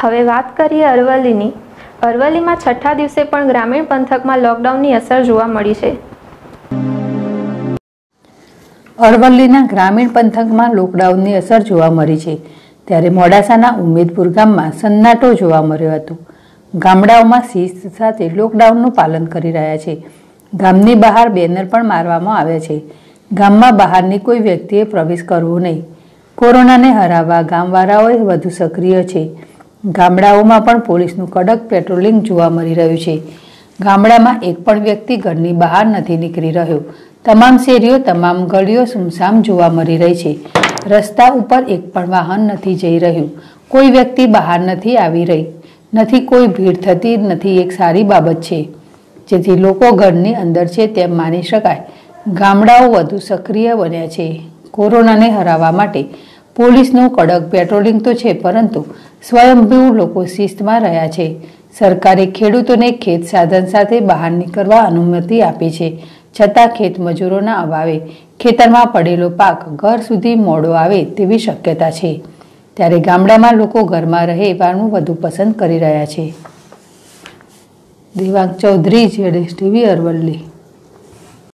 હવે વાત કરીએ અરવલ્લીની। અરવલ્લીમાં છઠ્ઠા દિવસે પણ ગ્રામીણ પંથકમાં લોકડાઉનની અસર જોવા મળી છે। અરવલ્લીના ગ્રામીણ પંથકમાં લોકડાઉનની અસર જોવા મળી છે, ત્યારે મોડાસાના ઉમેદપુર ગામમાં સન્નાટો જોવા મળ્યો હતો। ગામડાઓમાં શિસ્ત સાથે લોકડાઉનનું પાલન કરી રહ્યા છે। ગામની બહાર બેનર પણ મારવામાં આવ્યા છે। ગામમાં બહારની કોઈ વ્યક્તિએ પ્રવેશ કરવો નહીં। કોરોનાને હરાવવા ગામવાળાઓ વધુ સક્રિય છે। ગામડાઓમાં પણ પોલીસનું કડક પેટ્રોલિંગ જોવા મળી રહ્યું છે। ગામડામાં એક પણ વ્યક્તિ ઘરની બહાર નથી નીકળી રહ્યો। તમામ શેરીઓ, તમામ ગલીઓ સુમસામ જોવા મળી રહી છે। રસ્તા ઉપર એક પણ વાહન નથી જઈ રહ્યું। કોઈ વ્યક્તિ બહાર નથી આવી રહી, નથી કોઈ ભીડ થતી નથી। એક સારી બાબત છે, જેથી લોકો ઘરની અંદર છે તેમ માની શકાય। ગામડાઓ વધુ સક્રિય બન્યા છે। કોરોનાને હરાવવા માટે પોલીસનું કડક પેટ્રોલિંગ તો છે, પરંતુ સ્વયંભૂ લોકો શિસ્તમાં રહ્યા છે। સરકારે ખેડૂતોને ખેત સાધન સાથે બહાર નીકળવા અનુમતિ આપી છે, છતાં ખેત મજૂરોના અભાવે ખેતરમાં પડેલો પાક ઘર સુધી મોડો આવે તેવી શક્યતા છે। ત્યારે ગામડામાં લોકો ઘરમાં રહેવાનું વધુ પસંદ કરી રહ્યા છે। દેવાંગ ચૌધરી, ZSTV, અરવલ્લી।